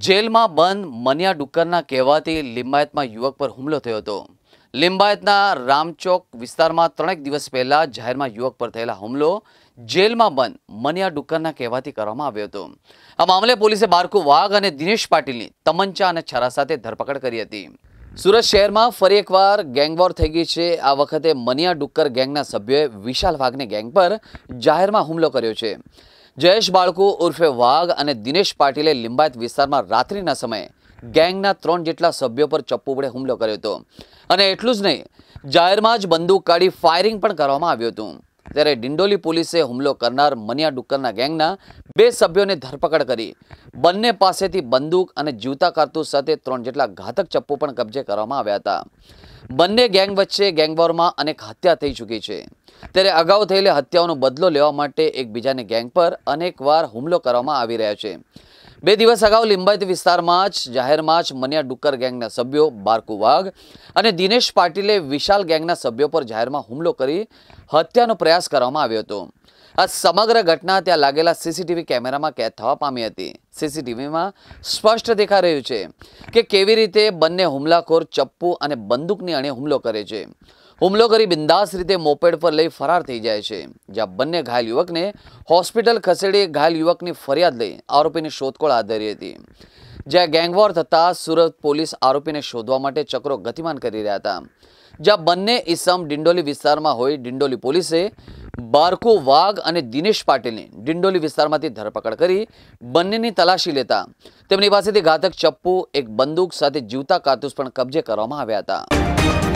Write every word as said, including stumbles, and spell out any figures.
જેલમાં બંધ મનિયા ડુક્કરના કહેવાથી લિંબાયતમાં યુવક પર હુમલો થયો હતો। લિંબાયતના રામચોક વિસ્તારમાં ત્રણેક દિવસ પહેલા જાહેરમાં યુવક પર થયેલા હુમલો જેલમાં બંધ મનિયા ડુક્કરના કહેવાથી કરવામાં આવ્યો હતો। આ મામલે પોલીસે બારકુ વાઘ અને દિનેશ પાટીલની તમંચા અને છરા સાથે ધરપકડ કરી હતી। સુરત શહેરમાં ફરી એકવાર ગેંગવોર થઈ ગઈ છે। આ વખતે મનિયા ડુક્કર ગેંગના સભ્યોએ વિશાલ વાઘની ગેંગ પર જાહેરમાં હુમલો કર્યો છે। જયેશ બાળકુ ઉર્ફે વાઘ અને દિનેશ પાટીલે લિંબાયત વિસ્તારમાં રાત્રિના સમયે ગેંગના ત્રણ જેટલા સભ્યો પર ચપ્પુ વડે હુમલો કર્યો હતો અને એટલું જ નહીં, જાહેરમાં જ બંદૂક કાઢી ફાયરિંગ પણ કરવામાં આવ્યું હતું। ત્યારે ડિંડોલી પોલીસે હુમલો કરનાર મનિયા ડુક્કરના ગેંગના બે સભ્યોને ધરપકડ કરી બંને પાસેથી બંદૂક અને જીવતા કારતૂસ સાથે ત્રણ જેટલા ઘાતક ચપ્પુ પણ કબજે કરવામાં આવ્યા હતા। બંને ગેંગ વચ્ચે ગેંગવોરમાં અનેક હત્યા થઈ ચૂકી છે। ત્યારે અગાઉ થયેલી હત્યાઓનો બદલો લેવા માટે એકબીજાની ગેંગ પર અનેકવાર હુમલો કરવામાં આવી રહ્યા છે। બે દિવસ અગાઉ લિંબાયત વિસ્તારમાં જ જાહેરમાં જ મનિયા ડુક્કર ગેંગના સભ્યો બારકુ વાઘ અને દિનેશ પાટીલે વિશાલ ગેંગના સભ્યો પર જાહેરમાં હુમલો કરી હત્યાનો પ્રયાસ કરવામાં આવ્યો હતો। આ સમગ્ર ઘટના ત્યાં લાગેલા સીસીટીવી કેમેરામાં કેદ થવા પામી હતી। સીસીટીવીમાં સ્પષ્ટ દેખાઈ રહ્યું છે કે કેવી રીતે બંને હુમલાખોર ચપ્પુ અને બંદૂકની અણે હુમલો કરે છે। હુમલો કરી બિંદાસ રીતે મોપેડ પર લઈ ફરાર થઈ જાય છે। જ્યાં બંને ઘાયલ યુવકને હોસ્પિટલ ખસેડી ઘાયલ યુવકની ફરિયાદ લઈ આરોપીની શોધખોળ હાથ ધરી હતી। જ્યાં ગેંગવોર થતાં સુરત પોલીસ આરોપીને શોધવા માટે ચક્રો ગતિમાન કરી રહ્યા હતા। જ્યાં બંને ઇસમ ડિંડોલી વિસ્તારમાં હોય ડિંડોલી પોલીસે બારકુ વાઘ અને દિનેશ પાટીલની ડિંડોલી વિસ્તારમાંથી ધરપકડ કરી બંનેની તલાશી લેતા તેમની પાસેથી ઘાતક ચપ્પુ, એક બંદૂક સાથે જીવતા કારતૂસ પણ કબજે કરવામાં આવ્યા હતા।